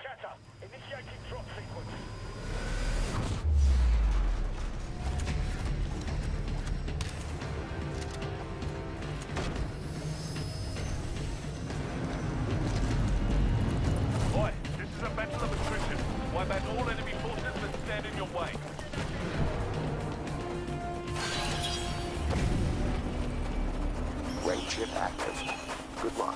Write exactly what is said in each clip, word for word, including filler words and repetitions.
Shatter, initiating drop sequence. Boy, this is a battle of attrition. Wipe out all enemy forces that stand in your way. Ray chip active. Good luck.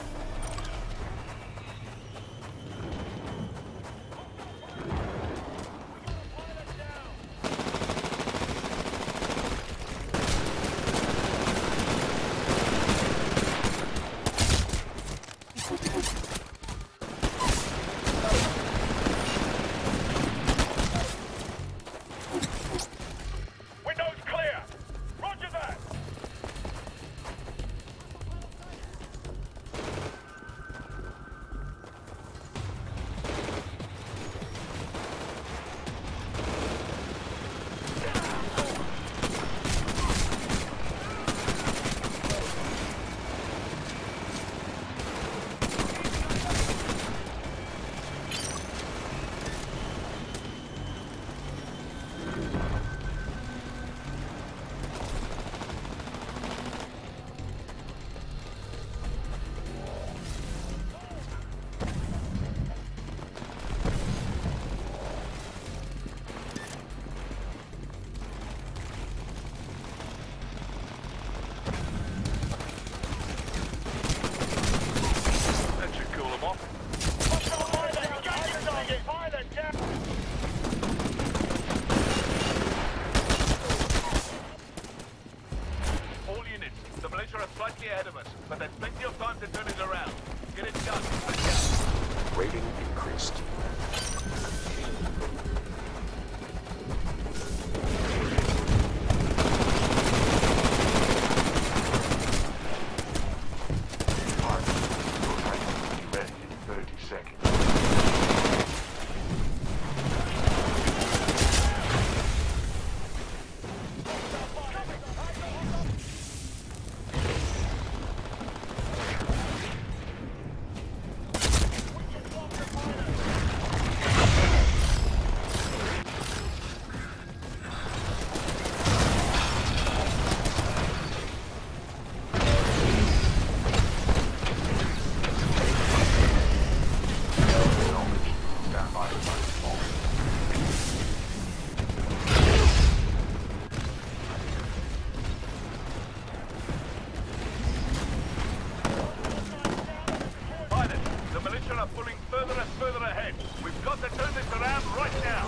Windows clear! Roger that! That should cool them off. All units, the militia are slightly ahead of us, but there's plenty of time to turn it around. Get it done. Let's go. Rating increased. Target. Be ready in thirty seconds. Stand by for small. Pilot, the militia are pulling further and further ahead. We've got to turn this around right now.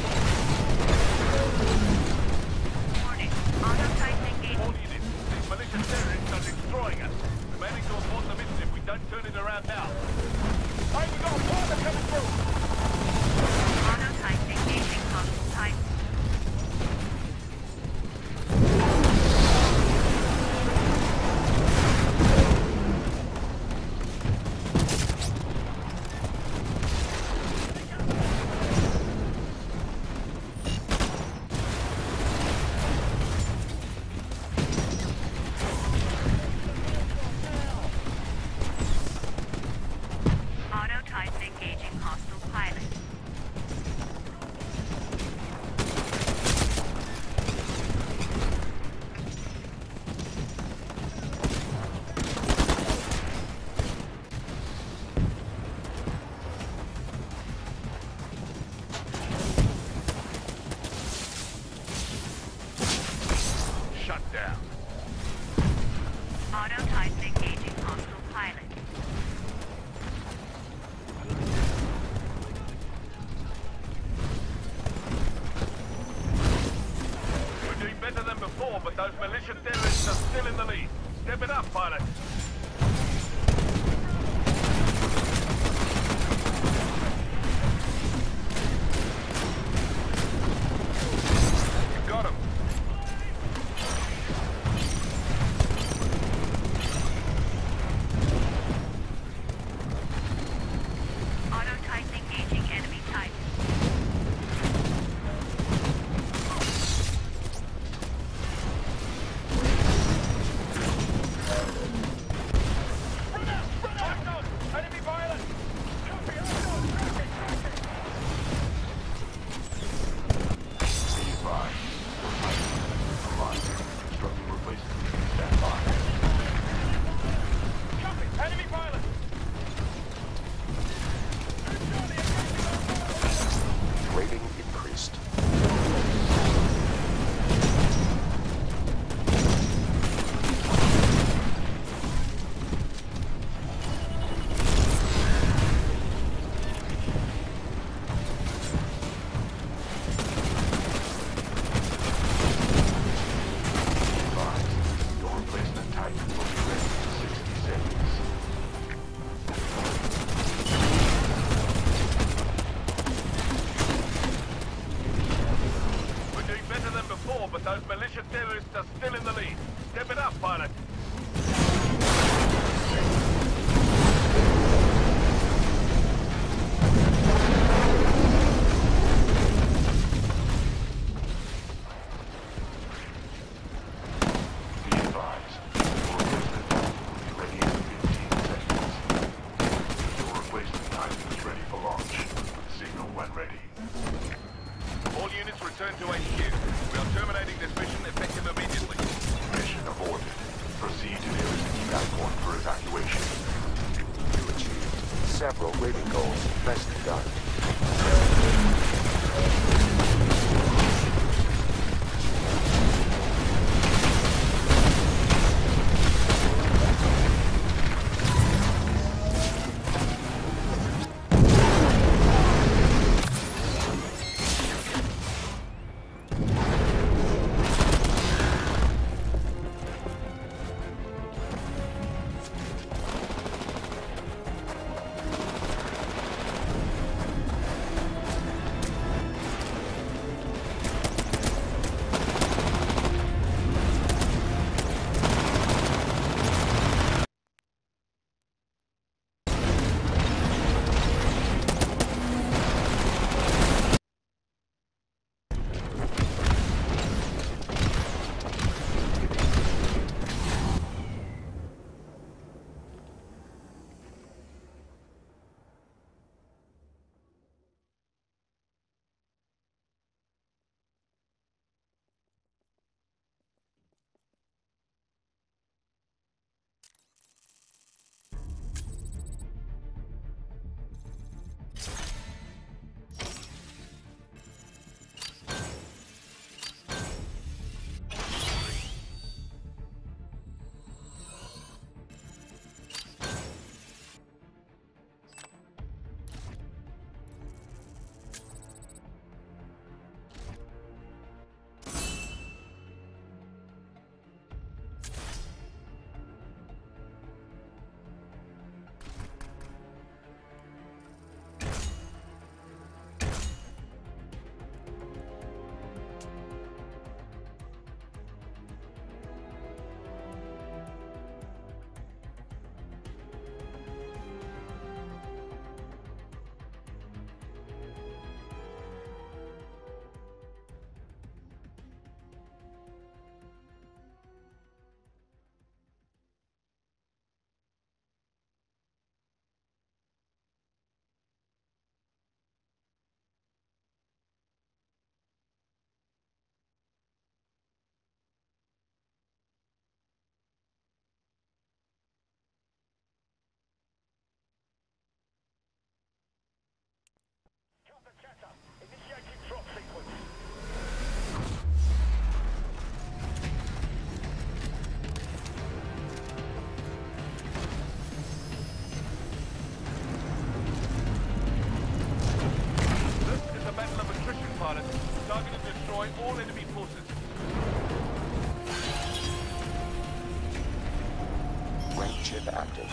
Warning. Auto-type engaged. All units, these militia terrorists are destroying us. We're managing to abort the mission if we don't turn it around now. Hey, we got a pilot coming through! Auto-type engaging hostile type. Auto-type engaging hostile pilot. Shut down. Auto-type engaging hostile pilot. We're doing better than before, but those militia terrorists are still in the lead. Step it up, pilot. You got him. Auto-type engaging enemy type. pilot. Be advised, your replacement pilot will be ready in fifteen seconds. Your replacement pilot is ready for launch. Signal when ready. All units return to H Q. We are terminating this mission effective immediately. Mission aborted. Proceed to nearest evac point for evacuation. You achieved several rating goals. Nicely done. Initiating drop sequence. This is a battle of attrition, pilot. Target to destroy all enemy forces. Rank chip active.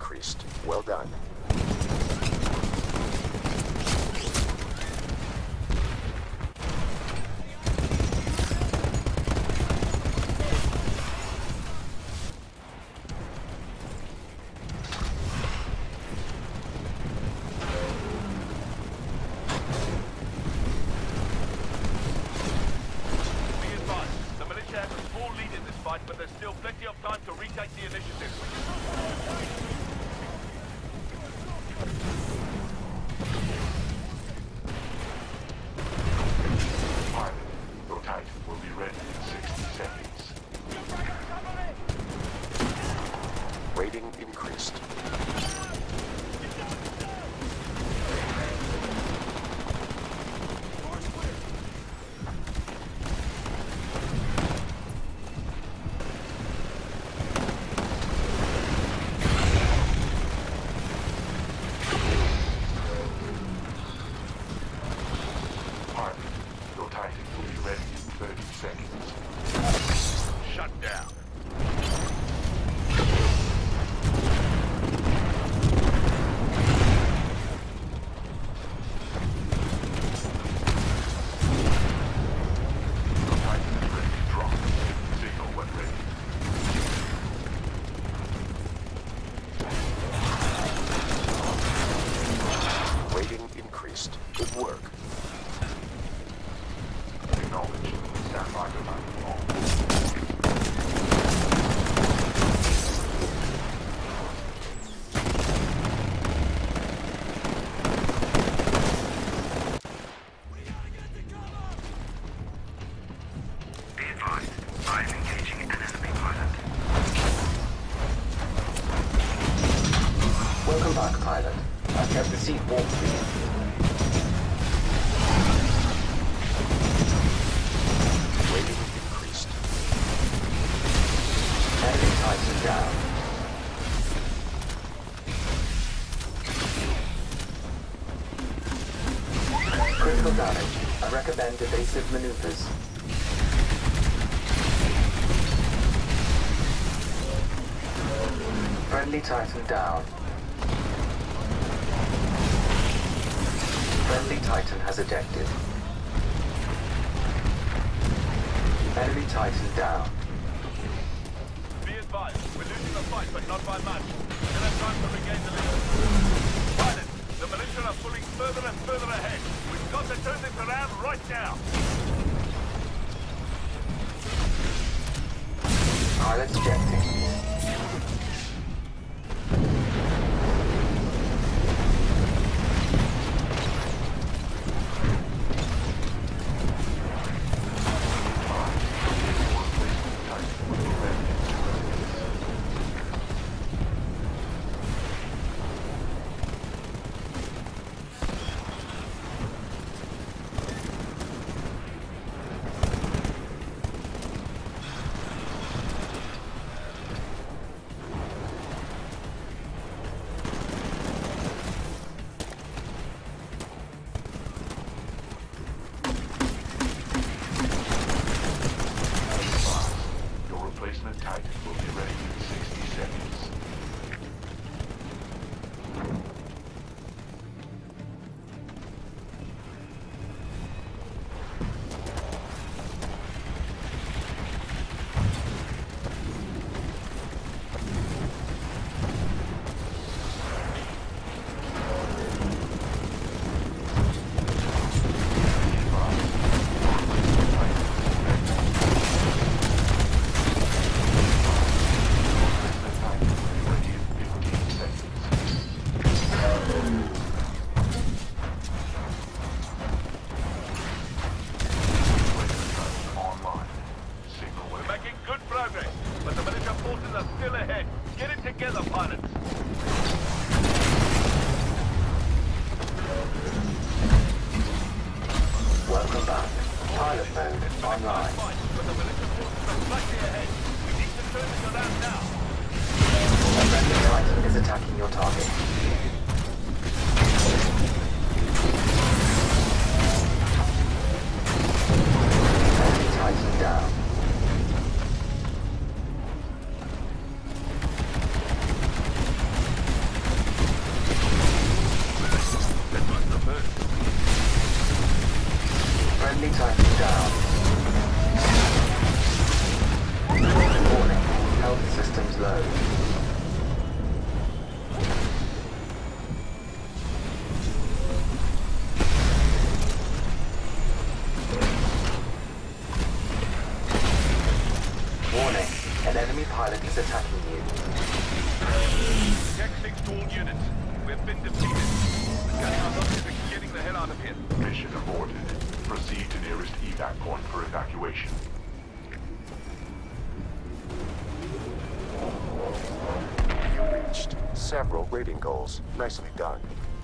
increased. Well done. But there's still plenty of time to retake the initiative. Pilot, your Titan will be ready in sixty seconds. Rating increased. Shut down. Rating increased. Good work. Acknowledge. Stand by the line. Welcome back, pilot. I've kept the seat warm for you. Rating increased. Enemy Titan down. Critical damage. I recommend evasive maneuvers. Friendly Titan down. Friendly Titan has ejected. Enemy Titan down. Be advised, we're losing the fight, but not by much. Still have time to regain the lead. Pilot, the militia are pulling further and further ahead. We've got to turn this around right now. Pilot ejecting. Titan will be ready in sixty seconds. Attacking your target. Enemy Titan down. pilot is attacking you. Check six to all units. We've been defeated. Getting our losses and getting the hell out of here. Mission aborted. Proceed to nearest evac point for evacuation. You reached several rating goals. Nicely done.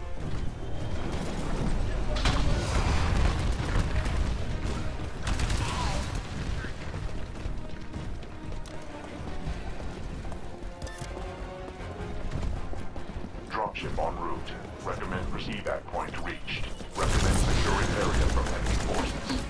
Dropship en route. Recommend evac point reached. Recommend securing area from enemy forces.